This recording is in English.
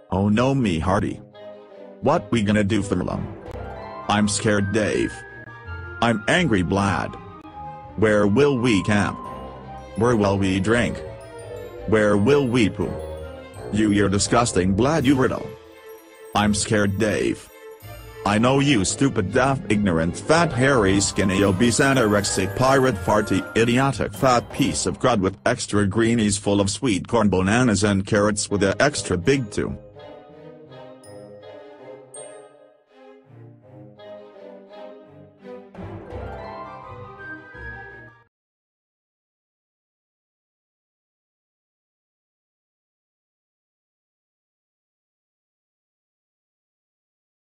Oh no me Hardy. What we gonna do for them? I'm scared Dave. I'm angry Vlad. Where will we camp? Where will we drink? Where will we poo? You're disgusting Vlad you riddle. I'm scared Dave. I know you stupid daft ignorant fat hairy skinny obese anorexic pirate farty idiotic fat piece of crud with extra greenies full of sweet corn bananas and carrots with a extra big too.